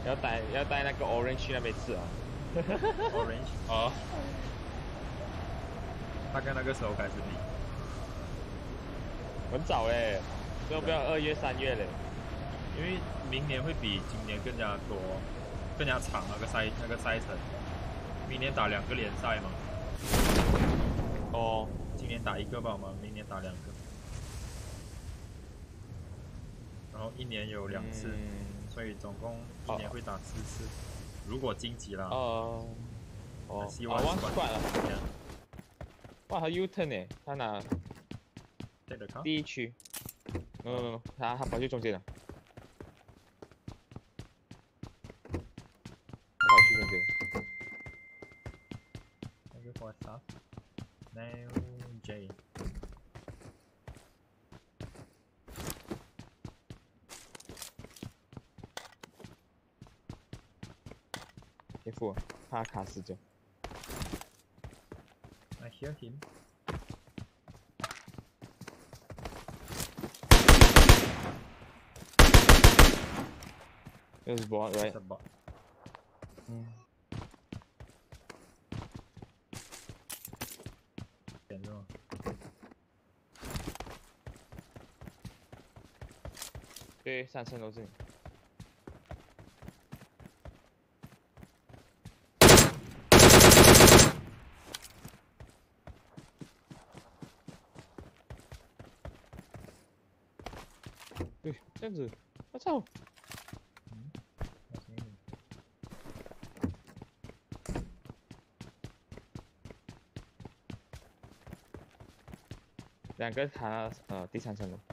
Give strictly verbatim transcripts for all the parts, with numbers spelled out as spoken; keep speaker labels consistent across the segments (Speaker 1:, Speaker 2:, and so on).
Speaker 1: 要带要带那个 orange 去那边吃啊。
Speaker 2: Orange 哦，大概那个时候开始比，
Speaker 1: 很早嘞，要不要二月三月嘞？
Speaker 2: 因为明年会比今年更加多、更加长那个赛那个赛程。明年打两个联赛嘛，
Speaker 1: 哦，
Speaker 2: 今年打一个吧嘛，明年打两个，然后一年有两次，
Speaker 1: 嗯、
Speaker 2: 所以总共一年会打四次。如果晋级啦，
Speaker 1: 哦，哦，
Speaker 2: 希望
Speaker 1: 啊，one squad 了，
Speaker 2: 这样。
Speaker 1: 哇，他 U turn 呢，他拿
Speaker 2: take the car，
Speaker 1: 第一区，嗯，他他跑去中间了，他跑去中间。
Speaker 2: 那个 for stop now J。
Speaker 1: 别付，怕卡死就。
Speaker 2: I hear him。
Speaker 1: 又是 bot right？
Speaker 2: bot。
Speaker 1: 嗯。
Speaker 2: 点着吗？
Speaker 1: 对，三层楼是你。对，这样子，我操！
Speaker 2: 嗯，那行。
Speaker 1: 两个他呃第三层楼。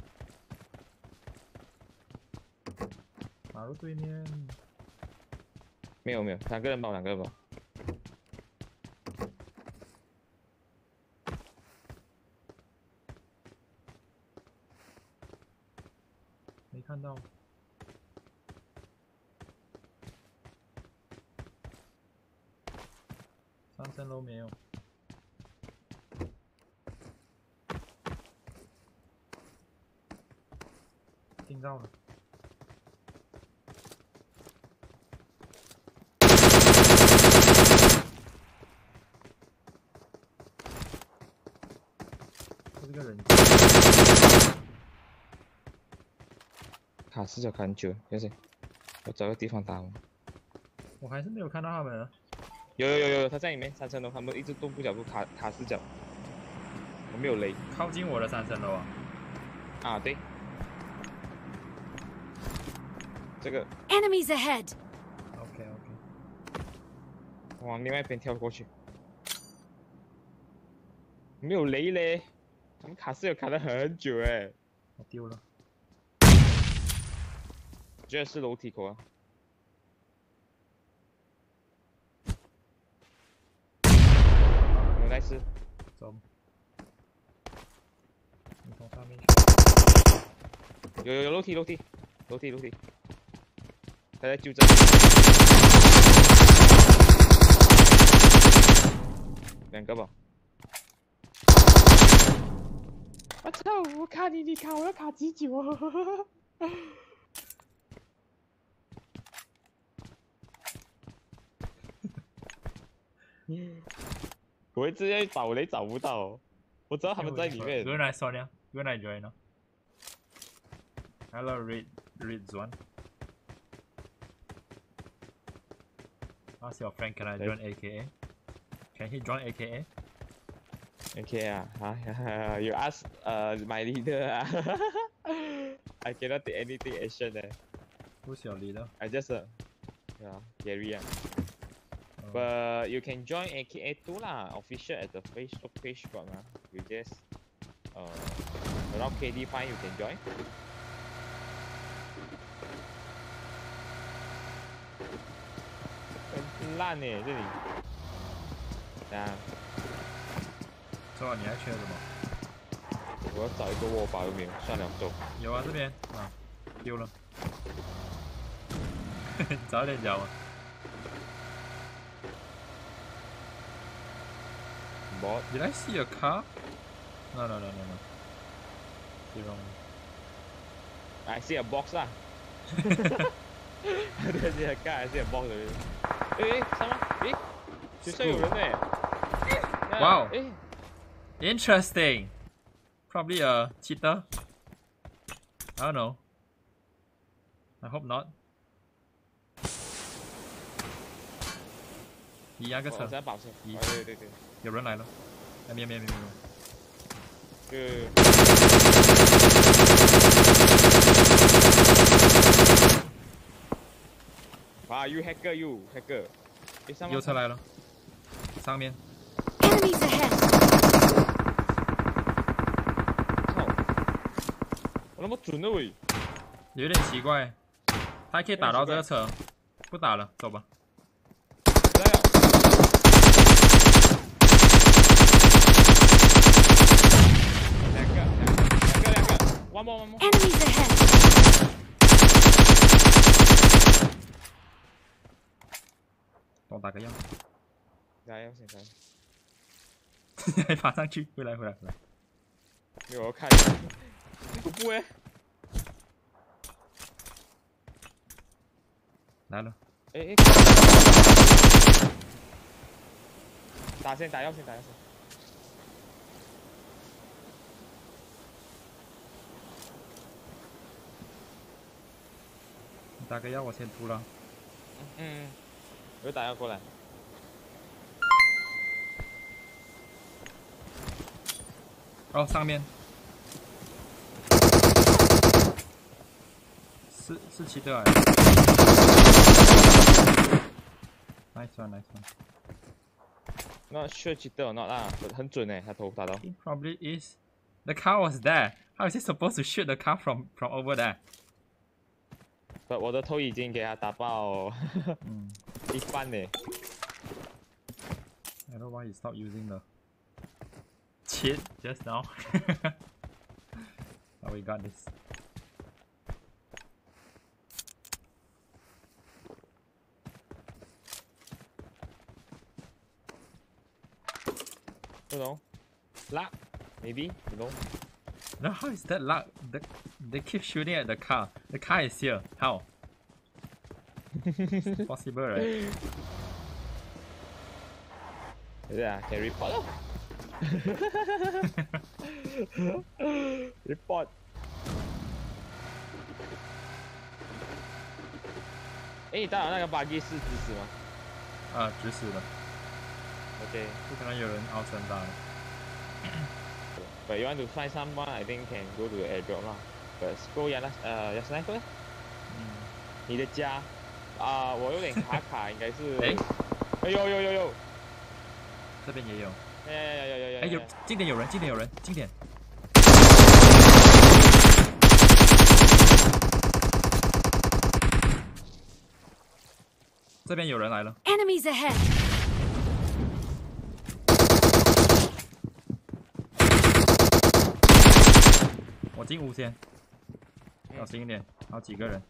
Speaker 2: 马路对面。
Speaker 1: 没有没有，两个人包，两个人包。
Speaker 2: 没看到。三层楼没有。听到了。这个人。
Speaker 1: 卡死角卡很久，要是我找个地方打我。
Speaker 2: 我还是没有看到他们啊。
Speaker 1: 有有有有，他在里面三层楼，他们一直动不了，不卡卡死角。我没有雷。
Speaker 2: 靠近我的三层楼啊。
Speaker 1: 啊，对。这个。
Speaker 3: Enemies ahead.
Speaker 2: OK OK。
Speaker 1: 往另外一边跳过去。没有雷嘞，他们卡死角卡了很久哎。
Speaker 2: 我丢了。
Speaker 1: 我觉得是楼梯口啊。有来吃。
Speaker 2: 走。你从上面去。
Speaker 1: 有有有楼梯楼梯楼梯楼梯，他在纠正。两个吧。我操！我卡你，你卡我要卡几久啊？我一直在找雷找不到，我知道他们在里面。
Speaker 2: Good night, Sonia. Good night, Joanna. Hello, Red Red Zone. Ask your friend, can I join A K A? Can he join A K A?
Speaker 1: Okay 啊，啊 ，You ask 呃 my leader 啊，I cannot take anything action 呢。
Speaker 2: Who's your leader?
Speaker 1: I just uh, yeah Gary 啊。But you can join A K A too lah, official at the Facebook page got lah. You just uh around K D five you can join. 很烂呢这里。啊。
Speaker 2: 是吧？你还缺什么？
Speaker 1: 我要找一个握把都没有，算了，走。
Speaker 2: 有啊，这边啊，丢了。早点讲嘛。
Speaker 1: Bot.
Speaker 2: Did I see a car? No, no, no, no, no. You're wrong.
Speaker 1: I see a box 啦。 对，这盖还是很爆的。哎，上吗？哎，学校有人哎。
Speaker 2: Wow.
Speaker 1: 哎
Speaker 2: Interesting. Probably a cheater. I don't know. I hope not. 一那个车，
Speaker 1: 我在保车。
Speaker 2: 一
Speaker 1: 哦，对对对，
Speaker 2: 有人来了。哎，没有没有没有没有。
Speaker 1: 就。啊 ，you hacker you hacker。哎，上吗？
Speaker 2: 右侧来了，上面。
Speaker 3: Enemies ahead!
Speaker 1: 操！我那么准的喂。
Speaker 2: 有点奇怪，他还可以打到这个车，不打了，走吧。
Speaker 1: 来了。两个，两个，两个，两个。One more, one more.
Speaker 3: Enemies ahead!
Speaker 2: 帮我打个样。
Speaker 1: 来，要先来。
Speaker 2: 还爬上去，回来回来回来。
Speaker 1: 没有我看。恐怖哎。
Speaker 2: 来了。
Speaker 1: 哎哎。打先打药先打药先。
Speaker 2: 你打个药，我先涂了。
Speaker 1: 嗯嗯。我打药过来。
Speaker 2: 哦，上面。是是骑的啊。Nice one, nice one.
Speaker 1: Not sure cheater or not 啦，很准诶，他头打到。
Speaker 2: It probably is. The car was there. How is he supposed to shoot the car from from over there?
Speaker 1: 不，我的头已经给他打爆
Speaker 2: 嗯，
Speaker 1: 一半呢。
Speaker 2: I don't know why he stopped using the cheat just now. But we got this.
Speaker 1: 不懂 luck maybe you know.
Speaker 2: No, how is that luck? The, they keep shooting at the car. The car is here. How? It's possible, right?
Speaker 1: 是啊，可以 report 咯。report。哎，当然那个 buggy 是指使吗？
Speaker 2: 啊，指使的。
Speaker 1: OK。
Speaker 2: 不可能有人凹身大的。
Speaker 1: But you want to find someone, I think can go to the airdrop 啦。But go Yanas 呃 Yasnaifer。
Speaker 2: 嗯。
Speaker 1: 你的家啊，我有点卡卡，应该是。
Speaker 2: 哎。
Speaker 1: 哎呦呦呦呦！
Speaker 2: 这边也有。
Speaker 1: 哎呀呀呀呀呀！
Speaker 2: 哎有，近点有人，近点有人，近点。这边有人来了。
Speaker 3: Enemies ahead!
Speaker 2: 我进屋先，小心一点，好几个人。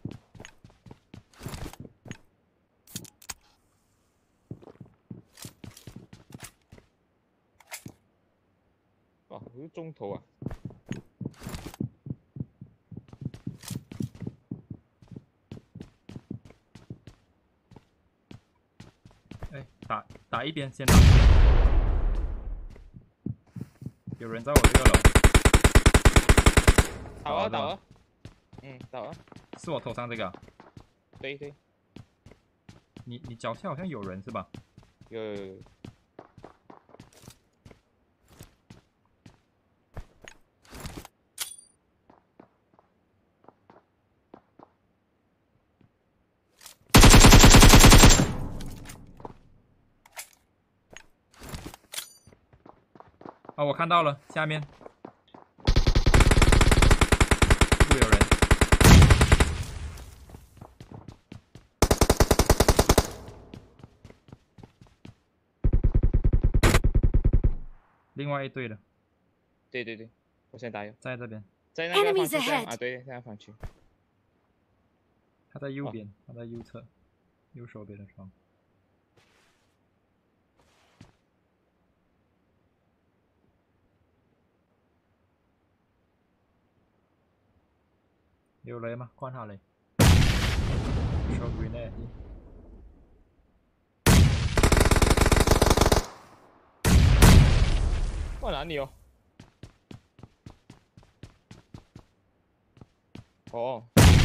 Speaker 1: 哦，我是中头啊。
Speaker 2: 哎，打打一边先打。有人在我这个楼。
Speaker 1: 倒了倒了。嗯，倒了。
Speaker 2: 是我头上这个、啊。
Speaker 1: 对对。
Speaker 2: 你你脚下好像有人是吧？
Speaker 1: 有有有。
Speaker 2: 哦，我看到了，下面。不有人。另外一队的。
Speaker 1: 对对对，我先打油。
Speaker 2: 在这边。
Speaker 1: 在那个房区啊，对，在那房区。
Speaker 2: 他在右边，他在右侧，右手边的窗。有雷嗎？關下嚟。 throw grenade.
Speaker 1: 哇，哪里哦？哦，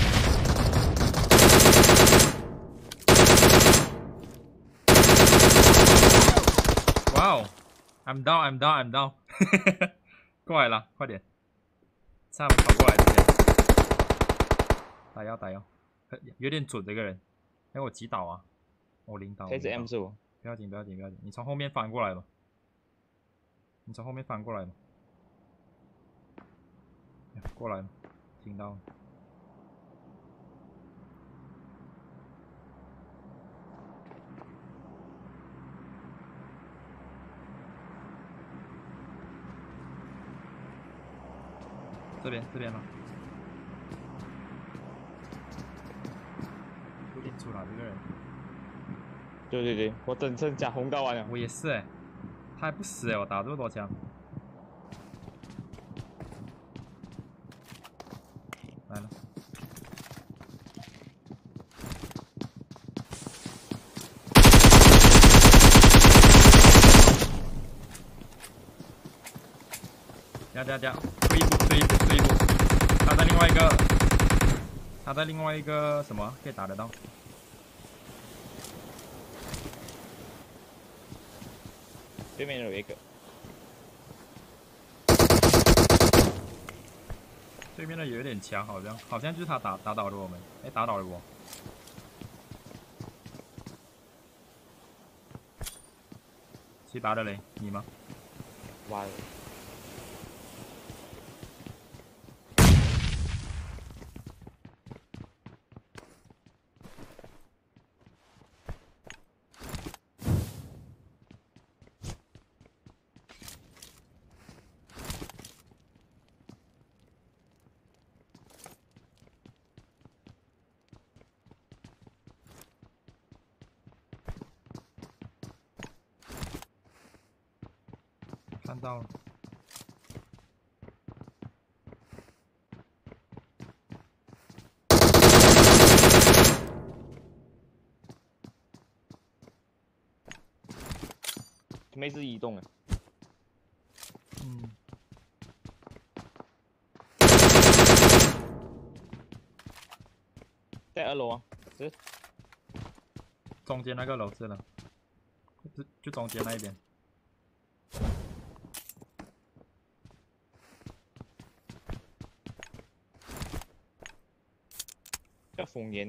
Speaker 2: Wow, I'm down, I'm down, I'm down 。过来了，快点！他们跑过来这边，打腰打腰，有点准这个人。哎，我击倒啊！我领导。
Speaker 1: 他是 M 四，
Speaker 2: 不要紧，不要紧，不要紧，你从后面翻过来吧。你从后面翻过来吧。过来了，听到了。这边这边了，有点出了这个人。
Speaker 1: 对对对，我整身加红高完了。
Speaker 2: 我也是哎、欸，他还不死哎、欸，我打这么多枪。来了。等下等下等下，退一步退一步退一步，他在另外一个，他在另外一个什么可以打得到？
Speaker 1: 对面有一个，
Speaker 2: 对面的有点强，好像好像就是他打打倒了我们，哎、欸，打倒了我。谁打的嘞？你吗？
Speaker 1: 哇！
Speaker 2: 看到了。
Speaker 1: 没是移动啊。
Speaker 2: 嗯。
Speaker 1: 在二楼啊，是。
Speaker 2: 中间那个楼是了，就就中间那一边。
Speaker 1: 叫风烟。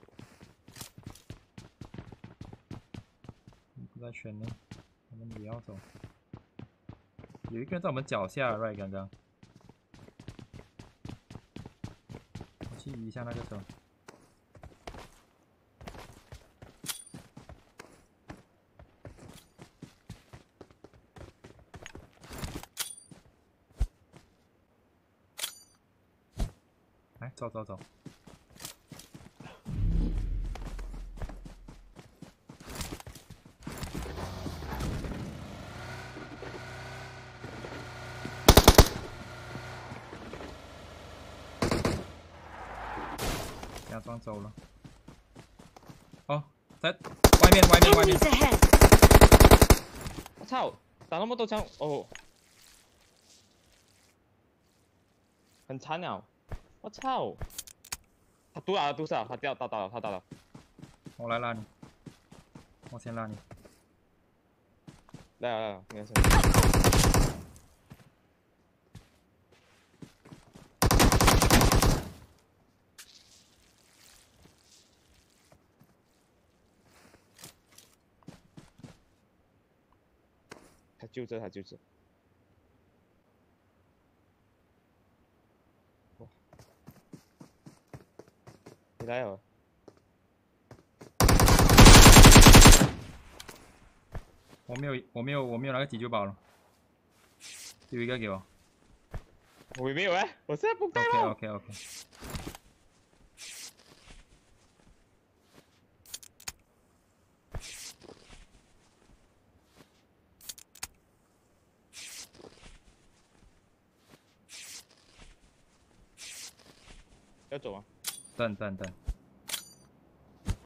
Speaker 2: 不在圈内，我们也要走。有一个人在我们脚下 ，right 刚刚。我去移一下那个车。来，走走走。假装走了。哦，在外面，外面，外面。
Speaker 3: Enemies ahead!
Speaker 1: 我操，打那么多枪，哦，很惨了。我操！他毒了，毒死了，他掉，打倒了，他倒了。
Speaker 2: 我来拉你，我先拉你。
Speaker 1: 来了来了，应该是。他就这，他就这。哇！你来了。
Speaker 2: 我没有，我没有，我没有那个急救包了。丢一个给我。
Speaker 1: 我没有哎，我现在不带
Speaker 2: OK OK OK。
Speaker 1: 要走啊！
Speaker 2: 等等等。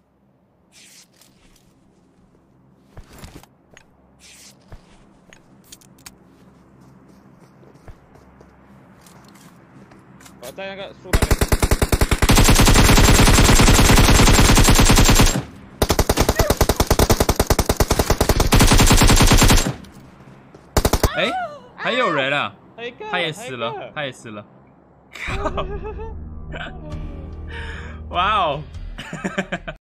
Speaker 1: 我在那个树那边。
Speaker 2: 哎，还有人啊！
Speaker 1: 还有一个，
Speaker 2: 他也死了，
Speaker 1: 还
Speaker 2: 他也死了。靠！哇哦！